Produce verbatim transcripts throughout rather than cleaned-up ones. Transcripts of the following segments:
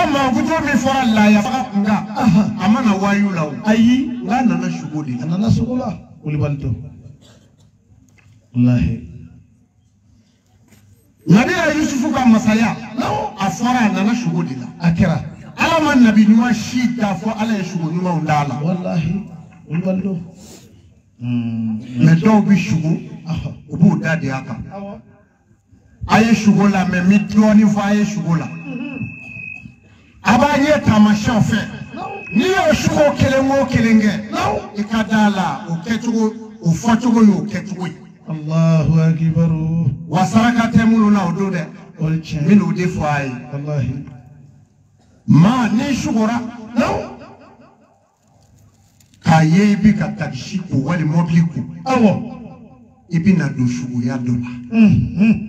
ma buto mi fora la ya fa nga amana wayu law ayi nga nana shugudi nana sugula ulibalto wallahi nabi Yusuf ka masaya no afara nana shugudi la akira ala man nabi nyuma shida fo ala ya shugo nyuma undala wallahi ulibalto mm me do bi shugo ubu dadi aka aye shugo la me mi doni fo aye shugo la abanye tamasha fe ni yo shugo kelengo kelenge ikadala uketugo ufotugo yo ketugo Allahu akbar wasaraka temulu na odode olche minu defai wallahi ma ni shugura no kaye bi ka takishi ko wali mobliku awo ibina do shugo ya dola mhm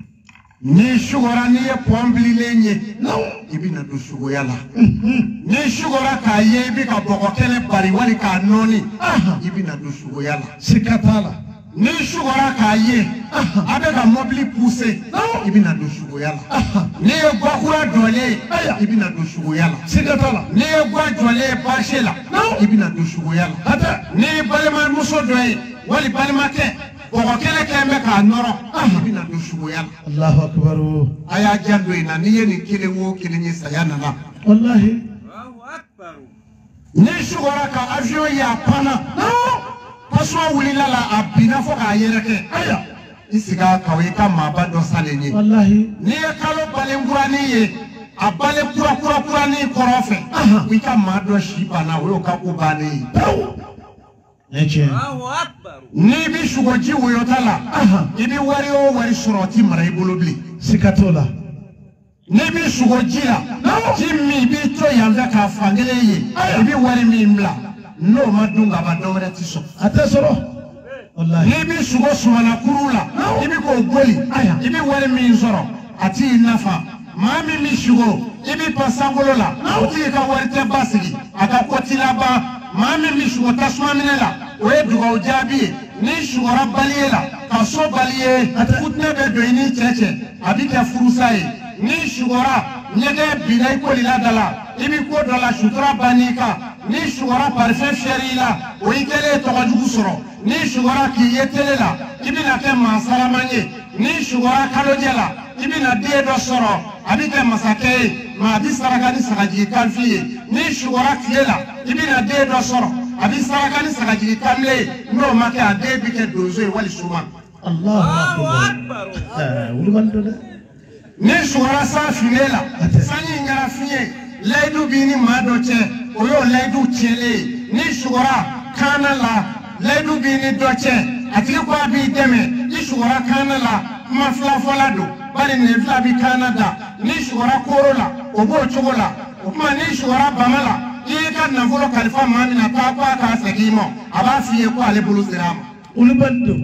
ni shugura ni e pombli lenye no ibina do shugo ya la mhm ni shugura kaye bi ka boko kele bari wali ka noni ibina do shugo ya la sikatala ni shugura kaye abe ka mobli pousser ibina do shugo ya la ni e gwakura dole ibina do shugo ya la sikatala ni e gwa dole bashela ibina do shugo ya la ata ni balema muso doye wali balema ke boko kele kembe ka noro ibina do shugo ya la Allahu akbar aya jando ina ni yeni kele wo kele ni sayana na wallahi Allahu akbar ni shugura ka avion ya pana Paswa wulila la abina fo ka yereke aya isiga kaweka mabado salenye wallahi ni kalo balengura ni ye abale kura kura kura ni korofe wika mado shiba na we ka kubani eche Allahu akbar ni bi shugoji woyotala ibi wari o wari suroti mara ibulobli sikatola ni bi shugoji la jimmi bi to yanga ka fangele ye ibi wari mi mla no madunga badore tiso atesoro wallahi nibi sugo sumana kurula nibi ko goli ibi wale minzoro ati nafa mami mishugo ibi pasangolola uti ka warte basigi aka kotila ba mami mishugo tasma minela we duga ujabi ni shugo rabbaliela kaso baliye futne be doini cheche abika furusai ni shugora nyege binai ko lila dala ibi ko dala shutura banika ni shugora parfait sherila o ikele to gajugu soro ni shugora ki yetelela ibi na ke masaramanye ni shugora kalojela ibi na diedo soro abike masake ma bi saragani sagaji kanfiye ni shugora kiela ibi na diedo soro abi saragani sagaji kamle no make ade bike dozo wali suma Allahu akbar ah wulubando ni shugora sa finela sanyi ngara fiye laidu bini madoche oyo laidu chele ni shugora kana la laidu bini doche ati kwa bi deme ni shugora kana la mafla folado bali ne fla bi Canada ni shugora korola obo chogola kuma ni shugora bamala ye ka na volo kalifa mami na pa kwa ka segimo aba fiye kwa le bulu zirama ulubando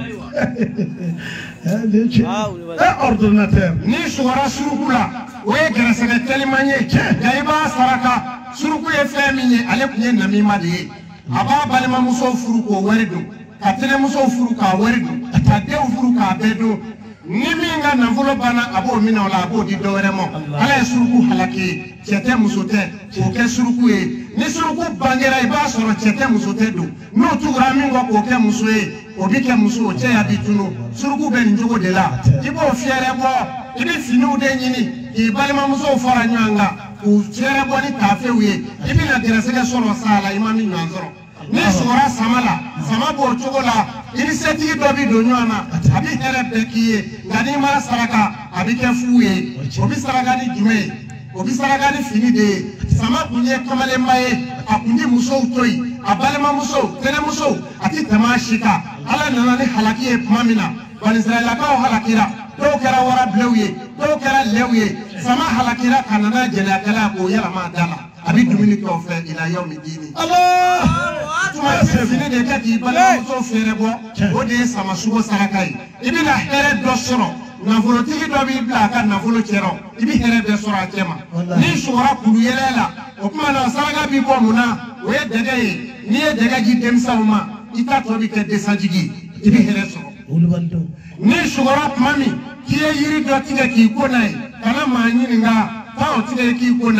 eh ordinateur ni shugora surukula we grasere telimanye daiba saraka suruku ye feminye ale kunye namima de aba balima muso furuko warido katene muso furuka warido atade furuka bedo niminga navolo bana abo mina wala abo di dowere mo ala suruku halaki chete musote o ke suruku e ni suruku bangera iba soro chete musote do no tugura mingo ko ke muso e obi ke muso o che ya bituno suruku be njogo de la ibo fiere bo ibi finu de nyini i balima muso fara nyanga u fiere bo ni tafe wi ibi na dirasega soro sala imami nyanzoro ni sora samala sama bo chogola ibi seti do bi do nyana abi here bekiye ngani ma saraka abi ke fuye obi saraka ni jume obi saraka ni fini de sama kunye kamale maye akundi muso utoi abalima muso tene muso ati tamashika ala nana ni halakiye mamina bani israila ka halakira do kera wara blewye do kera lewye sama halakira kanana jela kala ko yala ma dala abi dumini ko fe ila yawmi dini Allah tuma fini de kati balima muso fere bo o de sama sugo sarakai ibina here do soro nafolo tigi do bi bla ka nafolo chero ibi here de soro akema ni shura kulu yelela o kuma na saraga bi bo muna we dege ni e dege ji demsa uma ita to bi ke desajigi ibi here soro ulubando ni shura mami kiye yiri do tige ki ko nai kana ma nyini nga ta o tige ki ko nai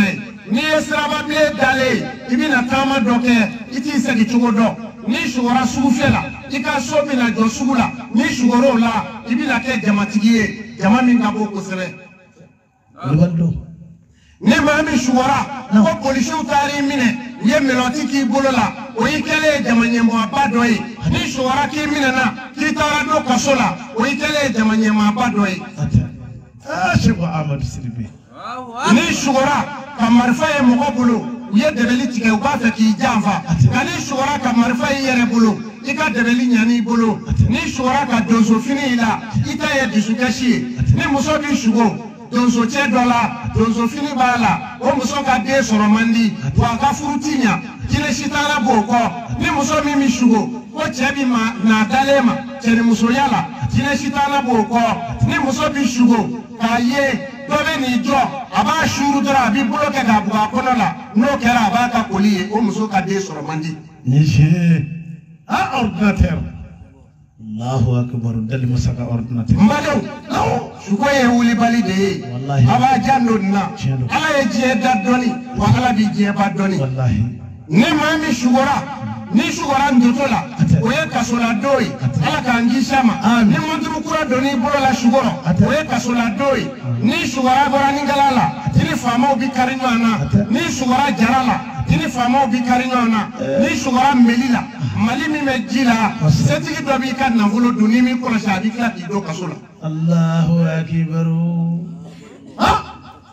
ni esraba bile dale ibina tama doke iti segi chugodo ni shugora sugufela ika so mina do sugula ni shugoro la ibina ke jamatigiye jama min ngabo ko sere Lubando. ni mami shugora ko polisi utari mine ye meloti ki bolola o ikele jamanyemo abadoyi ni shugora ki mine na ki tara do kasola o ikele jamanyemo abadoyi ah Sheikh Ahmad Siribe ni shugora kamarifa ye mogo bolo u ye debeli tigɛ u b'a fɛ k'i janfa nka ni shugora ka marifa ye yɛrɛ bolo i ka debeli ɲani bolo ni shugora ka donso fini i la i ta ye dusukasi ye ni muso bi sugo donso cɛ dɔ la donso fini b'a la o muso ka den sɔrɔ man di wa a ka furu ti ɲa jinɛ sitana b'o kɔ ni muso min bi sugo ko cɛ bi ma na dalen ma cɛnimusoya la jinɛ sitana b'o kɔ ni muso bi sugo k'a ye dɔ bɛ n'i jɔ a b'a suuru dɔrɔn a b'i bolo kɛ k'a bugɔ a kɔnɔ la n'o kɛra a b'a ka koli ye o muso ka den sɔrɔ man di. Niger ah ordinateur Allahu akbar dali musaka ordinateur mbalew suko ye wulibali de ye a b'a jan dɔ nin na ala ye diɲɛ da dɔɔni wa ala b'i diɲɛ ba dɔɔni ni maa min sugora ni sugora ndoto la o ye kasola dɔ ye ala k'an kisi a ma ni monturu kura dɔ n'i bolo la sugɔrɔ o ye kasola dɔ ye ni sugora bɔra ni gala la i ni faamaw bi kari ɲɔgɔn na ni sugora jara la i ni faamaw bi kari ɲɔgɔn na ni sugora meli la mali min bɛ ji la setigi dɔ b'i ka nafolo dun ni min kɔlɔsi a b'i tila k'i don kaso la. Allahu akbar ah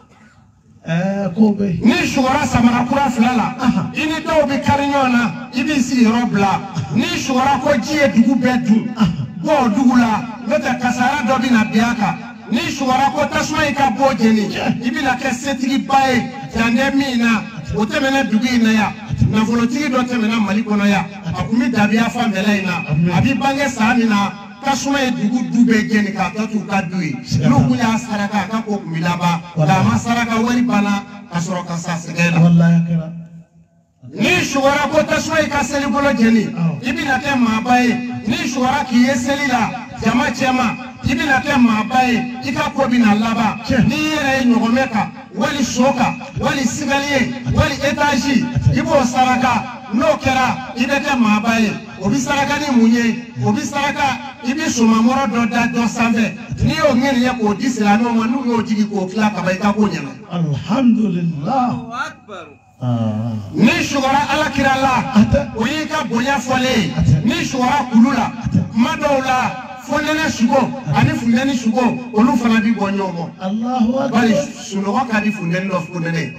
ni sugora samara kura fila la i ni dɔw bi kari ɲɔgɔn na i b'i sigiyɔrɔ bila ni sugora ko ji ye dugu bɛɛ dun bɔ o dugu la n'o tɛ kasara dɔ bɛ na bin a kan ni sugora ko tasuma y'i ka bɔ jeni i bɛna kɛ setigiba ye jande min na o tɛmɛna dugu in na yan nafolotigi dɔ tɛmɛna mali kɔnɔ yan a tun bɛ dabiya fan bɛɛ la in na a bɛ bange san min na tasuma ye dugu du bɛɛ jeni k'a tɔ t'u ka du ye n'u kun y'a saraka a ka ko kun bɛ laban nka a ma saraka wari banna ka sɔrɔ ka sa sɛgɛn la. ni sugora ko tasuma y'i ka seli bolo jeni i bɛna kɛ maaba ye ni sugora k'i ye seli la jama cɛma i bɛna kɛ maaba ye i ka ko bɛna laban n'i yɛrɛ ye ɲɔgɔnmɛ kan wali so kan wali sigali ye wali etazi i b'o saraka n'o kɛra i bɛ kɛ maaba ye o bɛ saraka ni mun ye o bɛ saraka i bɛ somamɔrɔ dɔ da dɔ sanfɛ n'i y'o ŋɛniɲɛ k'o di silamɛw ma n'u y'o jigi k'o tila kaba i ka ko ɲɛna. Alhamdulillah. ni sugora alakira la o y'i ka bonya fɔlen ni sugora kulu la kuma dɔw la fonɛnɛ sugo ani funtɛni sugo olu fana bi bɔ ɲɔgɔn kɔ bari sunɔgɔ ka di funtɛni dɔ fonɛnɛ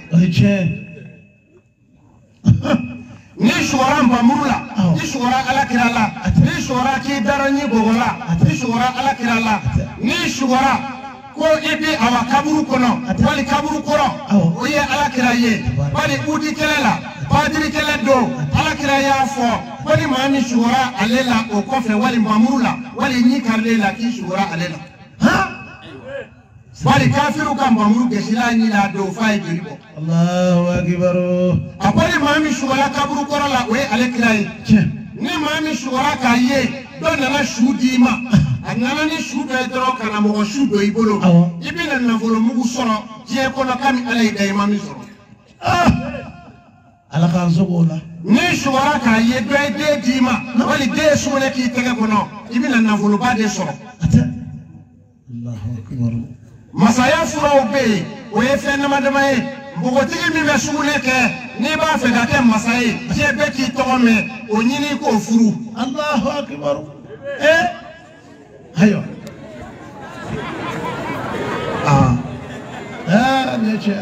ni sugora nbamuru la ni sugora alakira la ni sugora k'i dara ɲi bɔbɔ la ni sugora alakira la ni sugora ko i bi awa kaburu kɔnɔ wali kaburu kɔrɔ o ye alakira ye bari udi kɛlɛ la badiri kɛlɛ don alakira y'a fɔ ko ni maa min sugora ale la o kɔfɛ wali nbamuru la wali ɲi karilen la k'i sugora ale la bari kafiru ka nbamuru gesila ɲi la don f'a ye joli bɔ. Allahu akbar. a ko ni maa min sugora kaburu kɔrɔ la o ye ale kira ye ni maa min sugora k'a ye dɔ nana su d'i ma a nana ni su dɔ ye dɔrɔn ka na mɔgɔ su don i bolo i bɛna nafolo mugu sɔrɔ diɲɛ kɔnɔ kami ala y'i da i ma min sɔrɔ. ala k'an sogo la. ni sugora k'a ye dɔ ye den d'i ma wali den ye sugunɛ k'i tɛgɛ kɔnɔ i bɛna nafoloba de sɔrɔ. masaya furaw bɛ yen o ye fɛn dama dama ye npogotigi min bɛ sugunɛ kɛ n'i b'a fɛ ka kɛ masa ye diɲɛ bɛɛ k'i tɔgɔ mɛn o ɲini k'o furu. Allahu akbar. eh ayiwa. ah ah ne cɛ.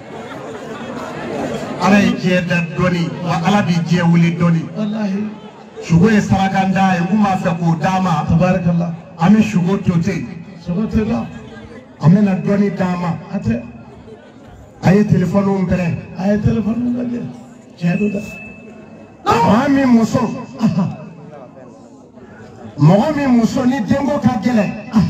ala ye diɲɛ da dɔɔni wa ala b'i diɲɛ wuli dɔɔni. walahi. sugo ye saraka da ye n kun b'a fɛ k'o d'a ma. tabarakallah. an bɛ sugo to ten. sugo to la. an bɛna dɔɔni d'a ma. a tɛ. a ye telefɔniw pɛrɛn. a ye telefɔniw lajɛ. tiɲɛ don dɛ. maa min muso. mɔgɔ min muso ni denko ka gɛlɛn.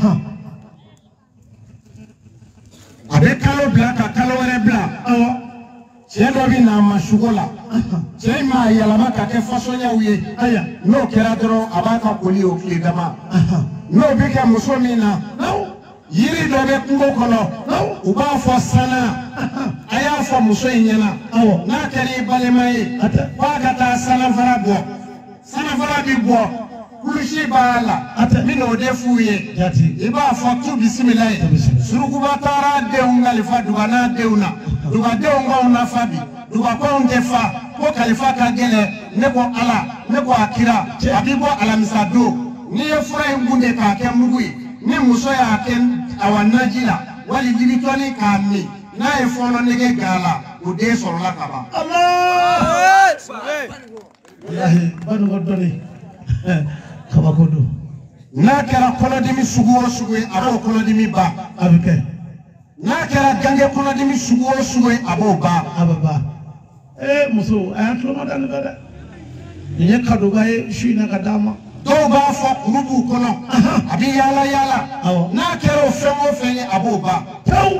a bɛ kalo bila ka kalo wɛrɛ bila. awɔ. cɛ dɔ bɛ na a ma sugo la. cɛ in m'a yɛlɛma ka kɛ fasɔnyaw ye. aya n'o kɛra dɔrɔn a b'a ka koli o tile dama. n'o bɛ kɛ muso min na. yiri dɔ bɛ kungo kɔnɔ u b'a fɔ sana a y'a fɔ muso in ɲɛna n'a kɛra i balima ye f'a ka taa sanafara bɔ sanafara bi bɔ kulusi b'a la min n'o de f'u ye i b'a fɔ tu bisimila ye surukuba taara denw kalifa dugana denw na dugadenw k'anw nafa bi dugakɔnw tɛ fa ko kalifa ka gɛlɛn ne ko ala ne ko a kira a bɛ bɔ alamisa don n'i ye fura in gunde k'a kɛ mugu ye ni muso y'a kɛ awa naji la wali libitɔni k'a min n'a ye fɔɔnɔ nege g'a la o den sɔrɔla ka ban. Walahi banugo dɔnni kabako don. N'a kɛra kɔnɔdimi sugu o sugu ye a b'o kɔnɔdimi ban. A bɛ kɛ. N'a kɛra gange kɔnɔdimi sugu o sugu ye a b'o ban. A bɛ ban. Ee muso a y'a tuloma dani bɛ dɛ. Nin ye kadoba ye su in na ka d'a ma. Dɔw b'a fɔ kuru b'u kɔnɔ a bɛ yaala yaala n'a kɛra o fɛn o fɛn ye a b'o ban pewu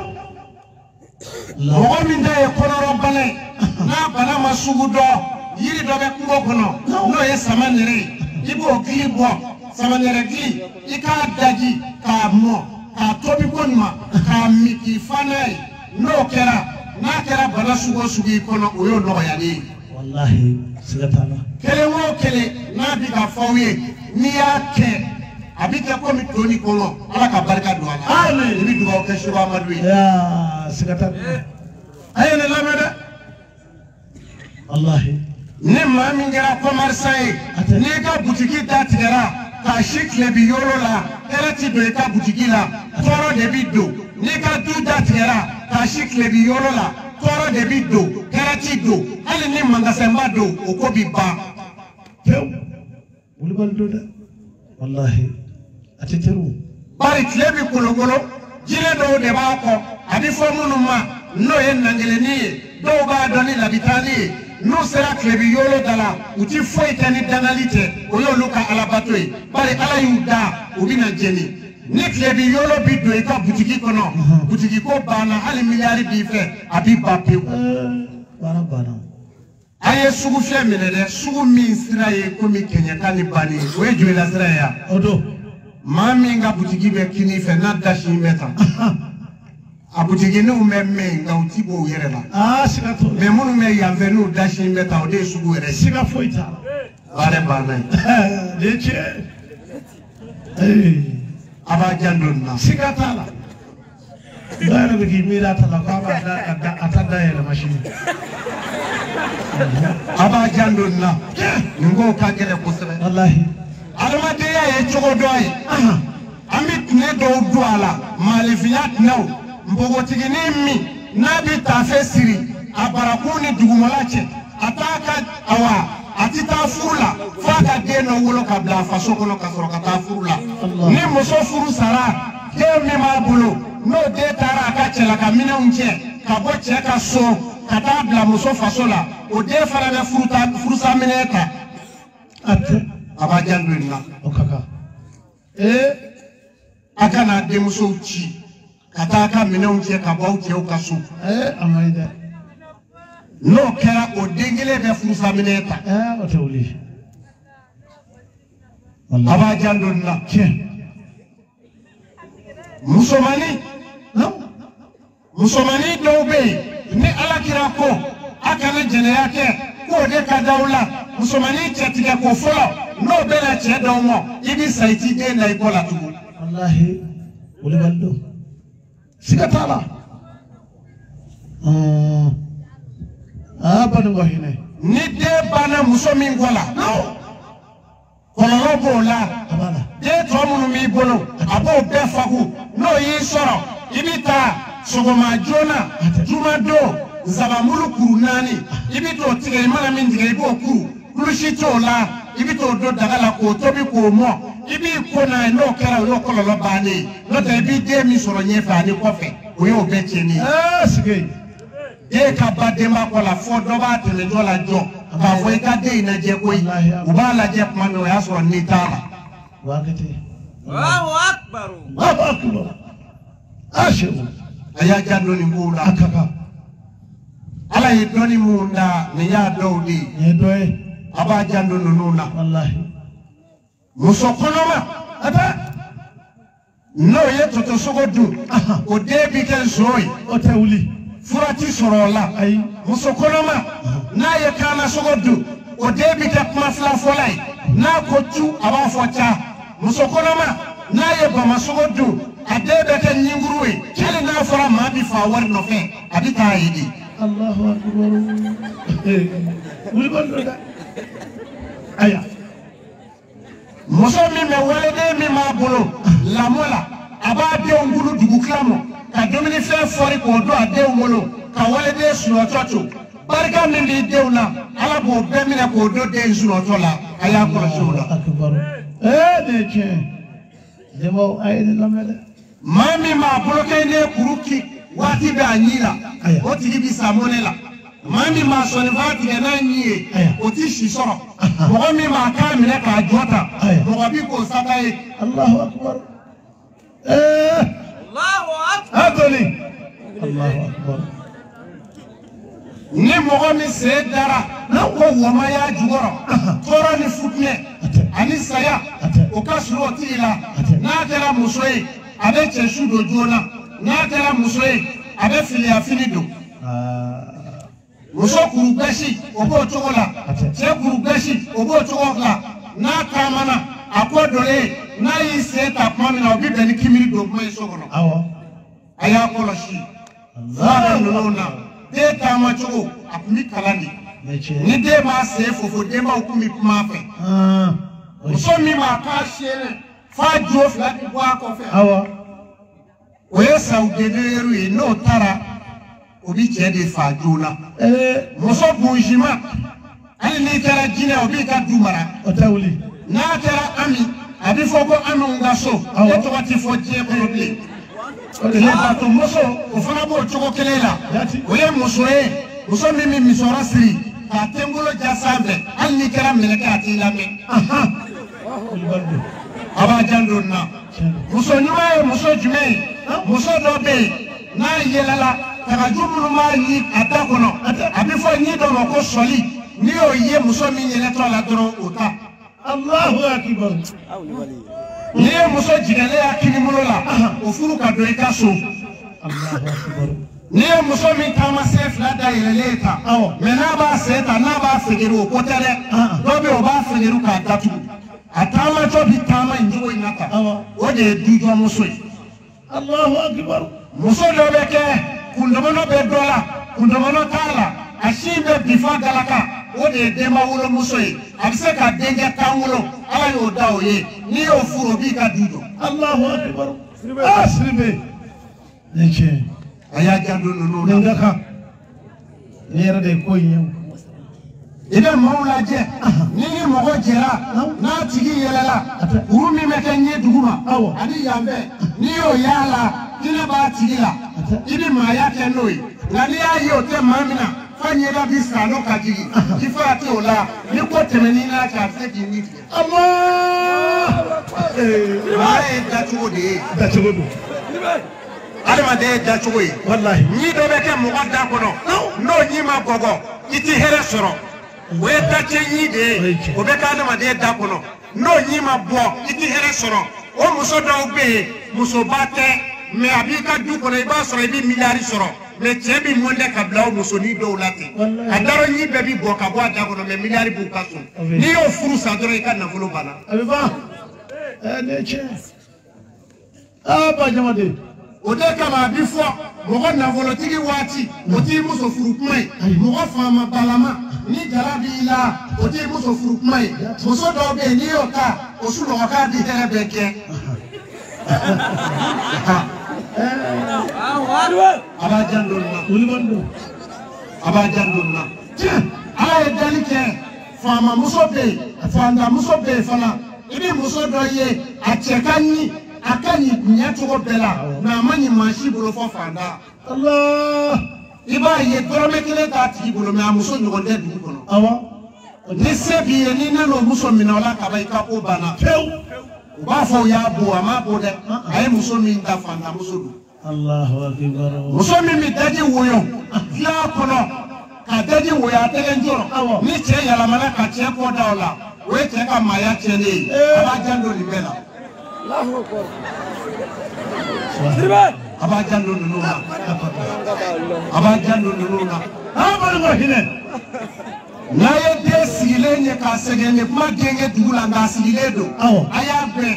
mɔgɔ min ta ye kɔnɔrɔbana ye n'a bana ma sugu dɔ yiri dɔ bɛ kungo kɔnɔ n'o ye samanɛrɛ ye i b'o gili bɔ samanɛrɛ gili i k'a daji k'a mɔ k'a tobi ko ɲuman k'a min k'i fa n'a ye n'o kɛra n'a kɛra bana sugu o sugu i kɔnɔ o y'o nɔgɔyali ye. Walahi siga t'a la. Kelen o kelen n'a bɛ ka fɔ aw ye n'i y'a kɛ a bɛ kɛ komi to ni kɔngɔ ala ka barika don a la. Amen. I bɛ dugawu kɛ Seku Amadu ye. Yaa siga t'a la. A ye ne lamɛn dɛ. Walahi. Ni maa min kɛra commerçant ye n'i ka butiki datigɛra k'a si tile bi yɔrɔ la hɛrɛ ti don i ka butiki la tɔɔrɔ de bɛ don n'i ka du datigɛra k'a si tile bi yɔrɔ la tɔɔrɔ de bɛ don hɛrɛ ti don hali ni magasinba don o ko bi ban. Pewu. Wulibali don dɛ. Walahi. A tɛ teriw. Bari tile bi kolokolo jinɛ dɔw de b'a kɔ a bɛ fɔ minnu ma n'o ye nangeleni ye dɔw b'a dɔn ni labitani ye n'u sera tile bi yɔrɔ da la u ti foyi kɛ ni dangali tɛ o y'olu ka alabato ye bari ala y'u da u bɛ na jeni ni tile bi yɔrɔ bi don i ka butiki kɔnɔ butiki ko banna hali miliyari b'i fɛ a b'i ban pewu. Baara banna. A ye sugu fiyɛ minɛ dɛ sugu min sira ye komi kɛɲɛka ni banni o ye joyila sira ye yan. O don. Maa min ka butiki bɛ kini fɛ n'a dasi bɛ tan a butikininw bɛ mɛn nka u ti bɔ u yɛrɛ la. Aa siga t'o la. mɛ minnu bɛ yan fɛ n'u dasi bɛ tan o de ye sugu yɛrɛ. Siga foyi t'a la. Baara banna ye. Nin ye tiɲɛ. A b'a jan don nin na. Siga t'a la. Dɔ yɛrɛ bɛ k'i miiri a ta la k'a b'a da a ta da yɛlɛma sini. A b'a jan don nin na nin ko ka gɛlɛn kosɛbɛ. Walahi. Adamadenya ye cogo dɔ ye an bɛ tile dɔw don a la maalefinya tɛnɛw npogotiginin min n'a bɛ taafe siri a barakun ni dugumala cɛ a t'a ka awa a tɛ taa furu la f'a ka den dɔ wolo ka bila a faso kɔnɔ ka sɔrɔ ka taa furu la ni muso furu sara den min b'a bolo n'o den taara a ka cɛlaka minɛnw cɛ ka bɔ cɛ ka so ka taa bila muso faso la o den fana bɛ furusa minɛ ta. A tɛ. A b'a jan don nin na. O ka kan. Ee. A kana denmusow ci ka taa a ka minɛnw cɛ ka bɔ aw cɛw ka so. Ee a ma ɲi dɛ. N'o kɛra o den kelen bɛ furusa minɛ ta. Ee o tɛ wuli. A b'a jan don nin na. Tiɲɛ. Musomanin. Musomanin dɔw bɛ yen ni Alakira ko a kana jɛnɛya kɛ k'o de ka d'aw la musomanin cɛtigɛ ko fɔlɔ. N'o bɛna cɛ dɔw mɔ i bɛ sa i t'i den da i kɔ la tugun. Walahi wulibali don. Siga t'a la. Aa banugo hinɛ. Ni den banna muso min kɔ la kɔlɔlɔ b'o la. A b'a la. Den tɔ minnu b'i bolo a b'o bɛɛ fagu n'o y'i sɔrɔ i bɛ taa sɔgɔma joona juma don nsabanbulu kuru naani i bɛ t'o tigɛ i mana min tigɛ i b'o kuru kulusi t'o la. I bɛ t'o don daga la k'o tobi k'o mɔ i b'i ko n'a ye n'o kɛra o y'o kɔlɔlɔ bannen ye n'o tɛ i b'i den min sɔrɔ ɲɛfɛ ani kɔfɛ o y'o bɛɛ tiɲɛni ye. Ɛɛ sigi. Den ka ba denba kɔ la fɔ dɔ b'a tɛmɛ dɔ la jɔ k'a fɔ i ka den in lajɛ koyi u b'a lajɛ tuma min o y'a sɔrɔ ni t'a la. Wa kɛ ten. Allahu akbar. Allahu akbar. A seku. A y'a ja dɔɔni k'o la. A ka kan. Ala ye dɔɔni mun da nin y'a dɔw de ye. Nin ye dɔ ye. A b'a jan don ninnu na. Walahi. Muso kɔnɔma a tɛ no ye toto sogo du o de bi ken soyi o te wuli furati soro la ayi muso konoma na ye kana sogo du o de bi ke kuma fila folai na ko tu aba fo cha muso konoma na ye bama sogo du ade be ke nyinguruwe kele na fora ma bi fa war no fe abi ta yidi Allahu akbar wuli bon da aya muso mi me wale de mi ma bolo la mola aba de ngulu dugu klamo ka domini fe fori ko do ade ngulu ka wale de suno toto barka min bi de una ala bo be mi na ko do de suno tola aya ko sura akbar eh de che de mo ay de la mele mami ma bolo ke ne kuruki wati be anyila o tigi bi samone la mami ma soni vati ke na nyi o ti shisoro mo mi ma ka mi na ka jota mo bi ko sataye Allahu akbar eh Allahu akbar adoli Allahu akbar ni mo mi se dara na ko woma ya jugoro toro ni futne ani saya o ka suro ti la na tera musoyi abe cheshu do jona na tera musoyi abe fili afini do muso kuru gashi obo chokola che kuru gashi obo chokola na kamana akodole na yise tapmami na obi beni kimiri do mo isogono awo aya koloshi zaba nona de tama choko akumi kalani ni de ma se fofo de ma okumi kuma fe ah muso mi ma ka shere fa jo fla bi bwa ko fe awo oye saudederu e no tara obi che de fa jona eh muso bunjima ani ni tara jine obi ka dumara o te wuli na tara ami abi foko ami ngaso e to wati fo je problem le bato muso o fana bo choko kelela oye muso e muso mi mi misora siri ka tengolo jasambe ani ni tara meleka atila me aha aba jando na muso nyuma muso jume muso dobe na yelala taka jumlu ma yi atakono abi fo ni do ko soli ni o ye muso mi yele to la dro ota Allahu akbar ni muso jigele akini mulola o furu ka do ikaso Allahu akbar ni muso mi kama sef la da yeleta me na ba seta na ba figiru ko tere dobe o ba figiru ka datu atama to bi tama njugo inata o de dujo muso Allahu akbar muso do be ke kundomono be dola kundomono tala ashibe bifa galaka o de dema wulo muso yi abise ka denje kanwulo ala yo da oye ni o furo bi ka dujo Allahu akbar asribe neche aya jando no no ngaka nera de ko yin ida maula je ni ni mogo jera na tigi yelela urumi meke nye duguma ani yambe ni o yala kile ba tigila ibi maya ke noi na ni ayi o te mamina fanye da bi salo kajigi ifa te ola ni ko temeni na cha se ki ni Allah eh mare da chugo de da chugo alima de da chugo yi wallahi ni do be ke mo da kono no ni ma gogo iti here soro we da chenyi de o be ka alima de da kono no ni ma bo iti here soro o muso do be muso bate me abika du kono iba soro ibi milari soro me chebi monde ka blawo muso ni do lati adaro ni be bi bo ka bo da kono me milari bu kaso ni o furu sa doro ka na fulu bana abiba eh neche ah ba jamade o de kama bifo mogo na volotigi wati o ti muso furu kumai mogo fama balama ni jarabi la o ti muso furu kumai muso do be ni o ka o su lo ka di tere be ke aba jando na ulibando aba jando na ala e dali ke fama muso be fanda muso be fala ibi muso do ye a chekani akani nyacho bela na mani mashi bolo fo fanda Allah iba ye dorome kele ta ti bolo me amuso nyogonde du kono awa ni sebi ni nano muso minola ka ba ka ko bana pew ba fo ya bu ama bo de ay muso mi nda fanda muso du Allahu akbar muso mi mi daji woyo ya kono ka daji woya tele njoro ni che yala mala ka che ko dawla we che ka maya che ni aba jando ni bela Allahu akbar aba jando nuna aba jando nuna abal mahine na ye de sigile nye ka segene kuma genge dugula nga sigile do awo aya be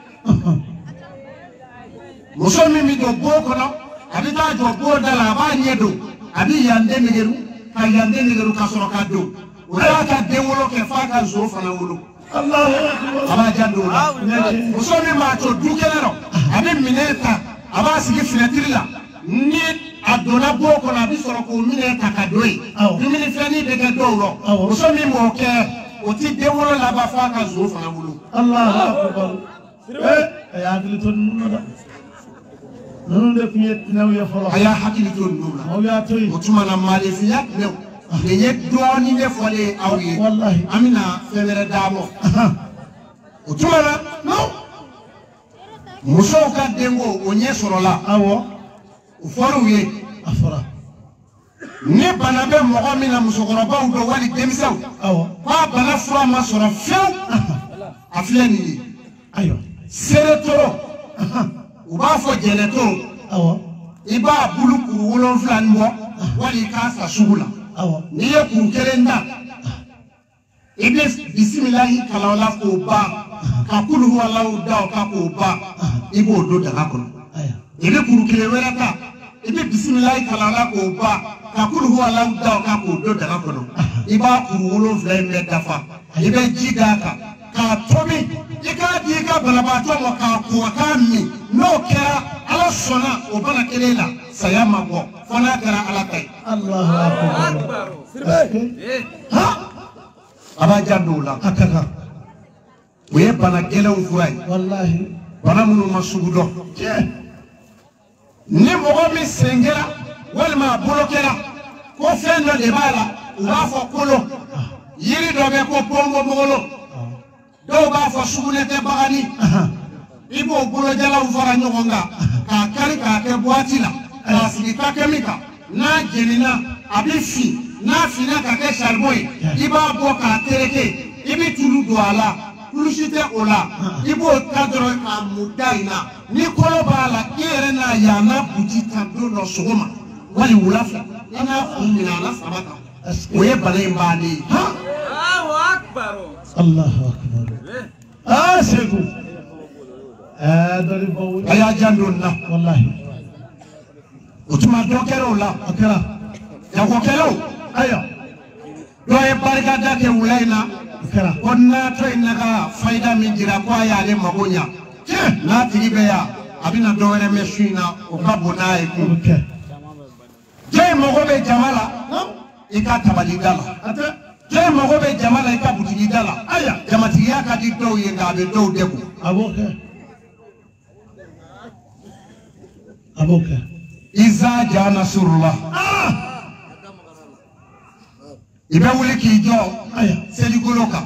muso mi mi do boko no abi ta do bo dala ba nyedo abi yande nigeru ka yande nigeru ka soro ka do ora ka de wolo ke fa ka zo fana wolo Allahu akbar aba jando muso mi ma to dukele no abi mineta aba sigi finetiri la ni adona boko na bi soro ko mineta ka doyi dumini flani de ka do ro muso mi mo ke o ti de wolo la ba fa ka zo fana wolo Allahu akbar eh ya agli ton nada non de fiet naw ya folo aya hakili to nula o ya toy mutuma na mali fi yak new ne yek doni ne fole awi wallahi amina fevere damo mutuma na no muso ka dengo o nye sorola awo o folo ye afara ne bana be mogo mina muso koroba do wali demsaw awo ba bana fura ma soro few afleni ayo seretoro u b'a fɔ jɛnɛto awo i b'a bulu kuru wolonfila ni bɔ wali k'a sa sugu la awo n'i ye kuru kelen da i bɛ bisimilahi kalan o la k'o ban ka kulu walaw da o kan k'o ban i b'o don daga kɔnɔ i bɛ kuru kelen wɛrɛ ta i bɛ bisimilahi kalan o la k'o ban ka kulu walaw da o kan k'o don daga kɔnɔ i b'a kuru wolonfila in bɛɛ dafa i bɛ ji d'a kan k'a tobi i k'a di i ka banabaatɔ ma k'a ko k'a min n'o kɛra ala sɔnna o bana kelen la saya ma bɔ fo n'a kɛra ala ta ye. Allahu akbar ha a b'a janto o la a ka kan o ye bana gɛlɛnw fura ye wallahi bana minnu ma sugu dɔn ni mɔgɔ min sen kɛra walima a bolo kɛra ko fɛn dɔ de b'a la u b'a fɔ kolo yiri dɔ bɛ ko pɔnpɔnpɔgɔlo dɔw b'a fɔ sugunɛ tɛ bagani i b'o bolojalaw fara ɲɔgɔn kan k'a kari k'a kɛ buwati la k'a sigi takɛmi kan n'a jenina a bɛ fin n'a finna ka kɛ saribɔn ye i b'a bɔ k'a tereke i bɛ tulu don a la kulusi tɛ o la i b'o ta dɔrɔn k'a mun da in na ni kɔlɔ b'a la i yɛrɛ n'a ye a n'a buji tan don dɔ sɔgɔma wali wula fɛ i n'a kun minɛ a la saba kan o ye bana in bannen ye. Allahu akbar. Allahu akbar ah segu ah dori bawu a y'a janto nin na wallahi o tuma dɔ kɛra o la a kɛra jagokɛlaw aya dɔ ye barikada kɛ wula in na a kɛra ko natɔ in na ka fayida min dira ko a y'ale mago ɲa n'a tigi bɛ yan a bɛna dɔ wɛrɛ mɛn su in na o ka bon n'a ye o kun bɛ kɛ jɛ mago bɛ jama la i ka tabali da la a tɛ jɛ mago bɛ jama la i ka butigi da la aya jamatigiya ka di dɔw ye nka a bɛ dɔw degun a b'o kɛ a b'o kɛ iza ja nasurula i bɛ wuli k'i jɔ aya seligolo kan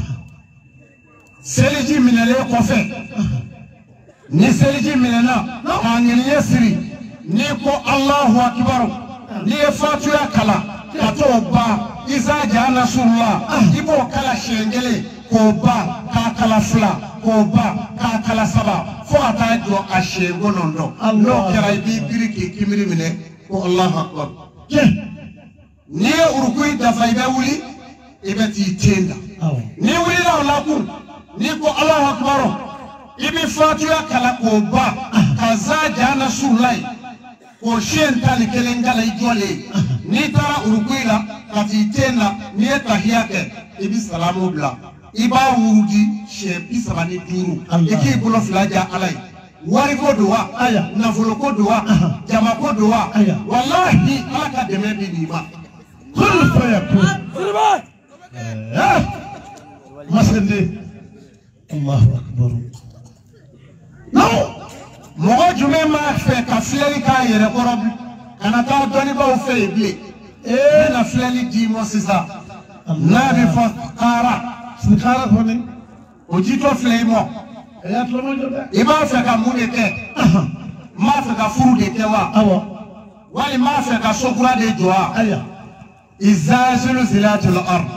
seliji minɛlen kɔfɛ ni seliji minɛna k'a ŋɛniɲɛ siri n'i ko alahu akibaru n'i ye fatuya kalan ka t'o ban iza ja nasurula i b'o kala siɲɛ kelen k'o ban k'a kala fila k'o ban k'a kala saba fo ka taa jɔ a siɲɛ kɔnɔntɔn n'o kɛra i b'i biri k'i kimiri minɛ ko alahu akibaru n'i ye urukuyi dafa i bɛ wuli i bɛ t'i ten da awɔ n'i wulila o la kun n'i ko alahu akibaru i bɛ fatuya kalan k'o ban ka za ja nasurula ye k'o siɲɛ tan ni kelen kala i jɔlen n'i taara urukuyi la ka t'i ten da n'i ye tahiya kɛ i bɛ salamu bila i b'a wurudi siɲɛ bi saba ni duuru i k'i bolo fila ja ala ye wariko don wa aya nafoloko don wa jamako don wa aya walahi ala ka dɛmɛ bɛ n'i ma. kun fayakun eh masende Allahu akbar non mɔgɔ jumɛn b'a fɛ ka filɛli k'a yɛrɛ kɔrɔ bi ka na taa dɔnnibaw fɛ yen bilen e bɛna filɛli d'i ma sisan n'a bɛ fɔ kaara sikara kɔni o jitɔ filɛ i ma e y'a tuloma jɔ dɛ i b'a fɛ ka mun de kɛ n b'a fɛ ka furu de kɛ wa awɔ wali n b'a fɛ ka sokura de jɔ wa aya iza zulzilatil ard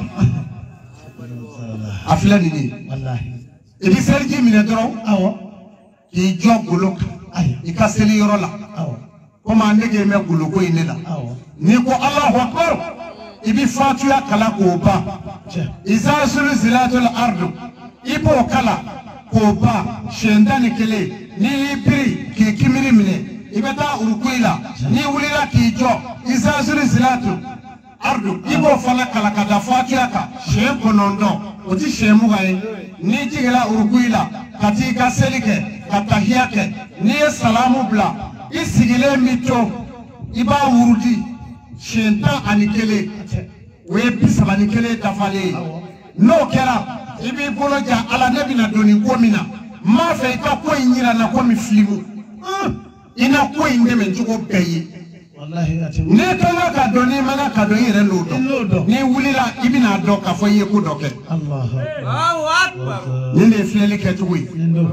a filɛ nin ye wallahi i bɛ seliji minɛ dɔrɔn awɔ k'i jɔ golo kan i ka seli yɔrɔ la komi an nege mɛ goloko in ne la n'i ko Allahu Akbar i bi fatuya kala k'o ban iza zulzilatil ardu i b'o kala k'o ban siɲɛ tan ni kelen n'i y'i biri k'i kimiri minɛ i bɛ taa rukuyi la n'i wulila k'i jɔ iza zulzilatil ardu i b'o fana kala ka da fatuya kan siɲɛ kɔnɔntɔn o ti siɲɛ mugan ye n'i jiginla rukuyi la ka t'i ka seli kɛ ka tahiya kɛ n'i ye salamu bila i sigilen mi to i b'a wurudi siɲɛ tan ani kelen o ye bi saba ni kelen dafalen ye n'o kɛra i b'i bolo ja Ala ne bɛna don nin ko min na n m'a fɛ i ka ko in jira n na komi filimu i na ko in dɛmɛ cogo bɛɛ ye ne kan ka dɔn n'i man ka dɔn i yɛrɛ n'o dɔn n'i wulila i bɛna dɔn k'a fɔ i ye ko dɔ kɛ nin de ye filɛli kɛcogo ye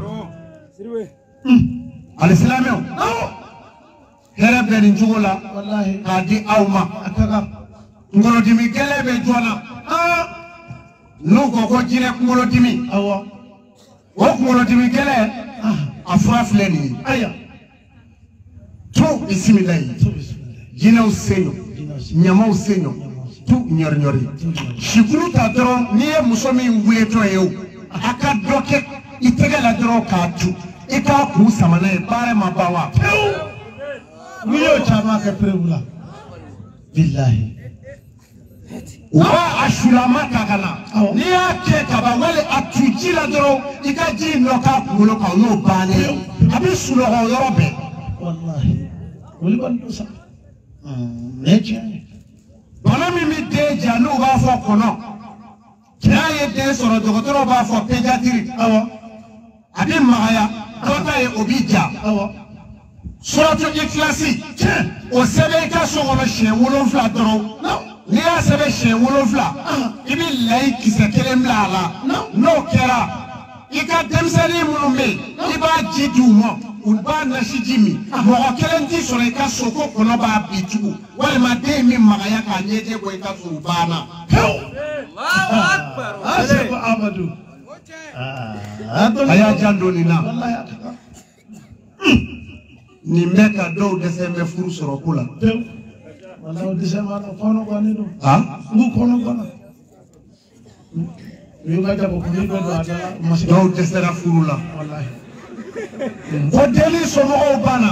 alisilamɛw hɛrɛ bɛ nin cogo la k'a di aw ma kunkolodimi gɛlɛn bɛ joona n'u ko ko jinɛ kunkolodimi o kunkolodimi gɛlɛn a fura filɛ nin ye tu bisimilayi jinɛw sen ɲamaw sen tu ɲɔriɲɔri sikuru ta dɔrɔn n'i ye muso min wuletɔ ye o a ka dɔ kɛ i tɛgɛ la dɔrɔn k'a tu i k'a kun sama n'a ye baara ma ban wa n'i y'o caman kɛ perewu la bilahi u b'a a sulama ta ka na n'i y'a kɛ kaban wali a tu ji la dɔrɔn i ka ji nɔ k'a kunkolo kan o y'o bannen a bɛ sunɔgɔ o yɔrɔ bɛɛ walahi olu kɔni don sa mais tiɲɛ bana min bɛ den ja n'u b'a fɔ kɔnɔ cɛya ye den sɔrɔ dɔgɔtɔrɔw b'a fɔ pédiatrie awɔ a bɛ magaya dɔ ta ye o b'i ja awɔ suratu ikilasi o sɛbɛn i ka so kɔnɔ siɲɛ wolonfila dɔrɔn n'i y'a sɛbɛn siɲɛ wolonfila i bɛ layi kisɛ kelen bila a la n'o kɛra i ka denmisɛnnin minnu bɛ yen i b'a ji di u ma u b'a nasi ji min mɔgɔ kelen t'i sɔrɔ i ka so ko kɔnɔ b'a bi tugu walima den min magaya k'a ɲɛjɛ bɔ i ka so u banna pewu. Asef Amadu a y'a jan don nin na nin bɛ ka dɔw dɛsɛ bɛ furu sɔrɔ ko la pewu walahi o dɛsɛ b'a la kɔnɔ gannen don ah n k'u kɔnɔ ganna u y'u ka jabɔkuni bɛɛ don a da la dɔw dɛsɛra furu la walahi o deli somɔgɔw banna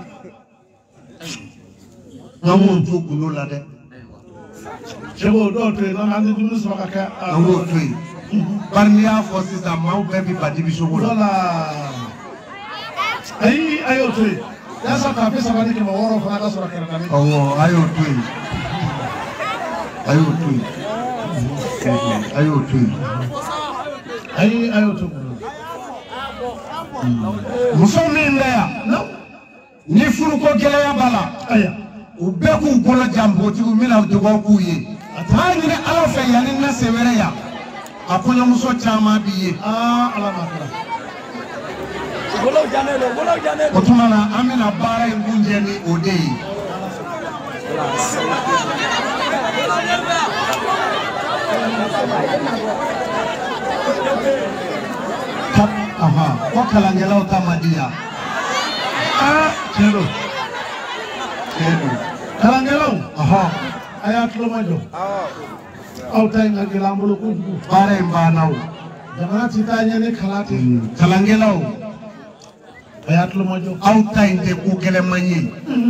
an b'o to gundo la dɛ cɛbo dɔw to yen n'an tɛ dumuni sɔrɔ ka kɛ an b'o to yen bari n'i y'a fɔ sisan maaw bɛɛ bɛ badibi sogo la ayi a y'o to yen yasa k'a bɛ saba ni kɛmɛ wɔɔrɔ fana ka sɔrɔ kɛrɛfɛ min awɔ a y'o to yen a y'o to yen a y'o to yen ayi a y'o to yen muso min bɛ yan ni furuko gɛlɛya b'a la u bɛɛ k'u bolo jan npogotigiw bɛna dugawu k'u ye taa ɲini Ala fɛ yanni n na se wɛrɛ yan a kɔɲɔmuso caman b'i ye Ala ma kɛra o tuma na an bɛna baara in kun jɛ ni o de ye ko kalankɛlaw ta ma di yan tiɲɛ don kalankɛlaw a y'a tulo majɔ aw ta in ka gɛlɛn an bolo kojugu baara in banna o jamana ti taa ɲɛ ni kalan tɛ kalankɛlaw a y'a tulo majɔ aw ta in tɛ ko gɛlɛman ye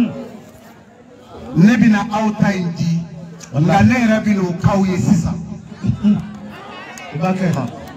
ne bɛna aw ta in di nka ne yɛrɛ bɛna o k'aw ye sisan i b'a kɛ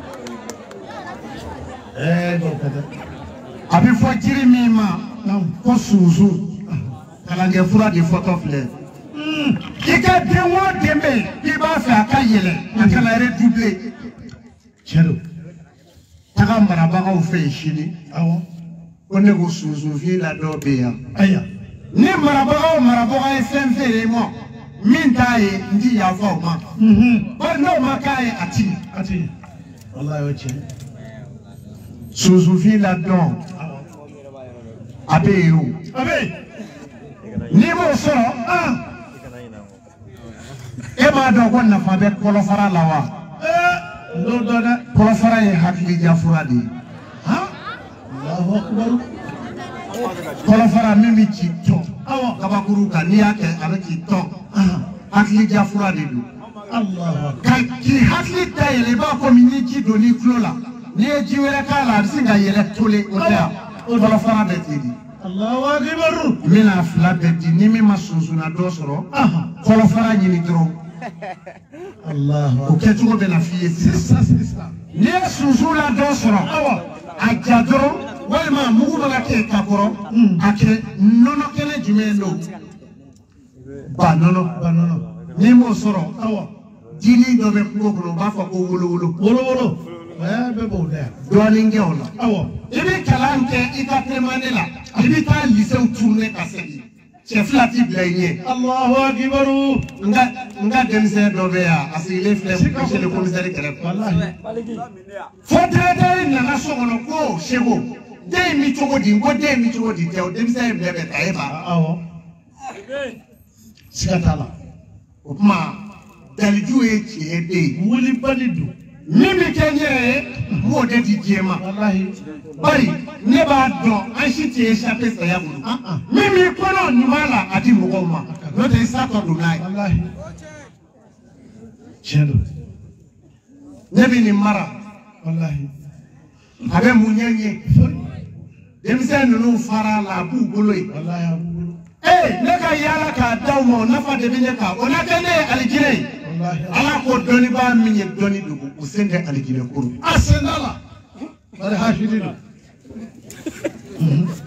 ɛɛ dɔw kɛ dɛ a bɛ fɔ jiri min ma ko sunsun kalankɛ fura de fɔtɔ filɛ i ka den o den bɛ yen i b'a fɛ a ka yɛlɛ a kana redouble tiɲɛ don taga marabagaw fɛ yen sini awɔ ko ne ko sunsunfin la dɔw bɛ yan ayiwa ni marabagaw marabaga ye fɛn feere ma min t'a ye n ti yafa o ma bari n'o ma k'a ye a ti a ti walayi o tiɲɛ sunsunfin la dɔn a bɛ yen o a bɛ yen n'i m'o sɔrɔ e m'a dɔn ko nafa bɛ kɔlɔfara la wa n t'o dɔn dɛ kɔlɔfara ye hakilija fura de ye Kolofara mimi ci to awa kabakuru ka ni yake avec to hakli jafura de do Allah ka ki hakli tayele ba ko mini ji do ni klola ni e ji wera kala singa yele tole oda kolofara be tidi Allahu akbar mina fla be di ni mi masunzuna do soro kolofara nyini dro Allah o ke tugo be na fiye ça c'est ça ni sunzula do soro awa ajadro walima mugu bala ke kakoro ake nono kele jumendo ba nono ba nono ni mo soro awa dini do be ko ko ba fa ko wolo wolo wolo wolo eh be bo de do ni ngeola awa ibi kalante ita tremane la ibi ta lycée tourner kasegi chef la ti blaye Allahu akbar nga nga dense do be ya asile flem chez le commissaire kele wallahi faudrait na na sogono ko shego de mi chogo di ngo de mi chogo di te o dense blebe taeba awa sikatala ma daliju e ti e de wuli balidu mimi kenyere mo de di diema wallahi bari ne ba do an shiti e chape saya bulu mimi kono nyumala adi mugoma no de sato do nai wallahi chendo nebi ni mara wallahi abe munyenye demse nunu fara la bu goloi wallahi eh ne ka yala ka dawmo nafa de binye ka ona kene alijire ala ko doni ba minye doni dugu usende alijire kuru asenala bari hashirido